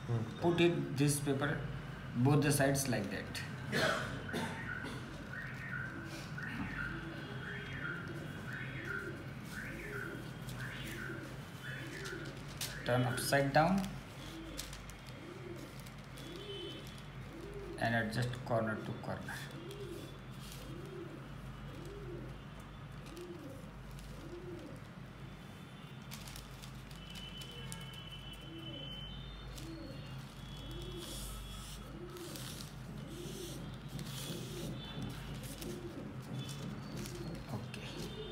Put it this paper both the sides like that. Turn upside down and adjust corner to corner. Okay.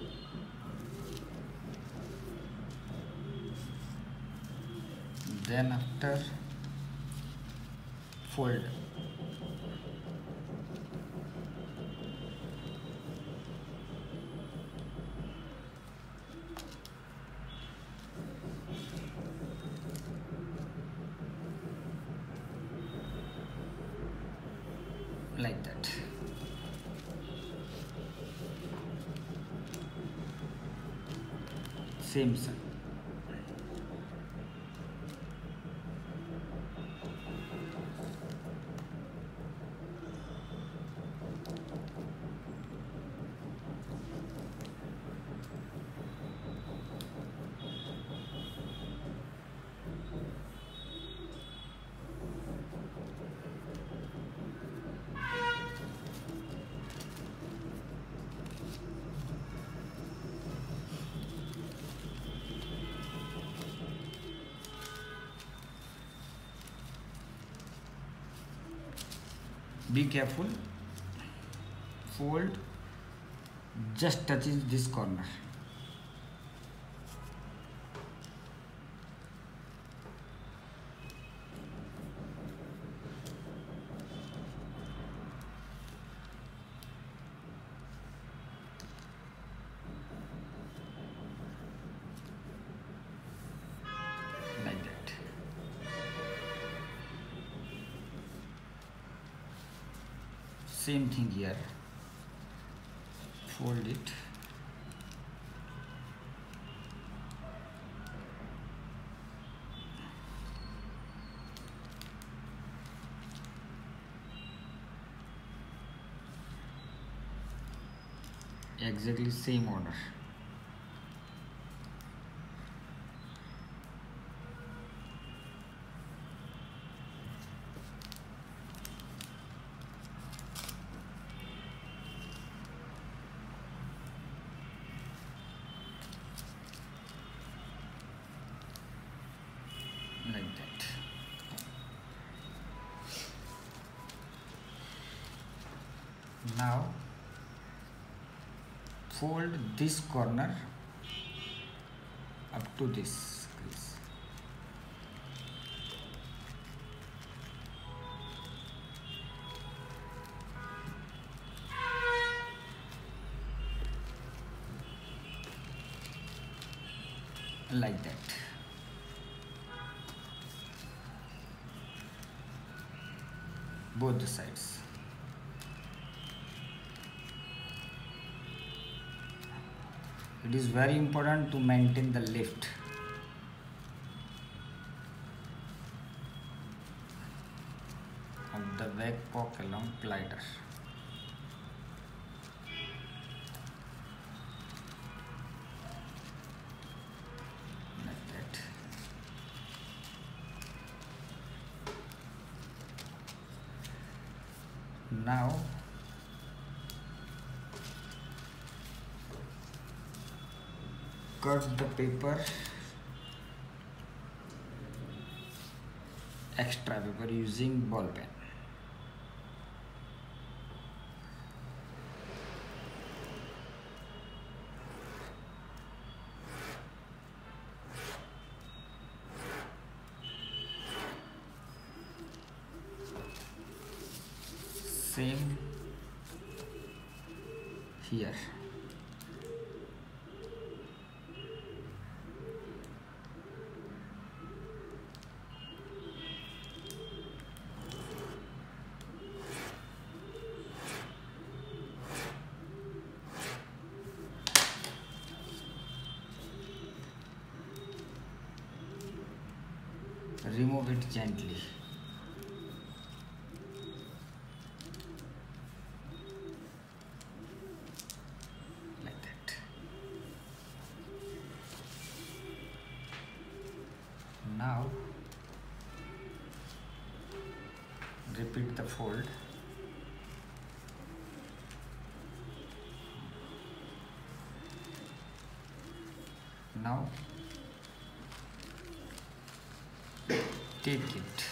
Then after fold. Like that. Same side. Be careful, fold just touches this corner. Like that. Same thing here, fold it, exactly same order. Like that. Now fold this corner up to this crease. Like that. Both the sides. It is very important to maintain the lift. Of the Walkalong Glider. Like that. Now cut the paper, extra paper using ball pen. Same here. remove it gently. Like that. Now repeat the fold. Now take it.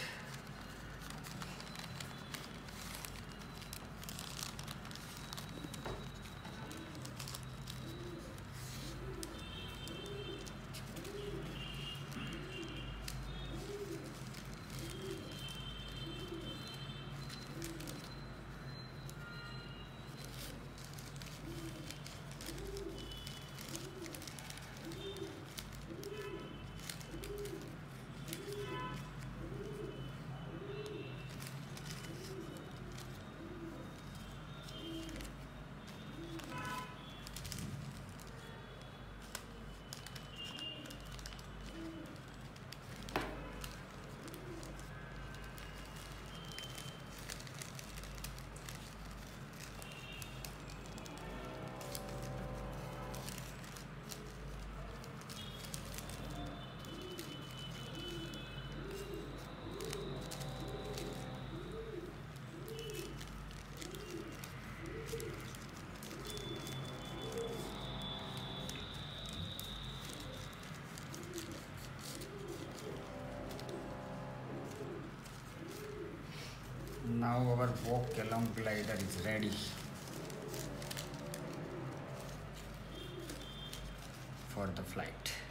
Now our Walkalong Glider is ready for the flight.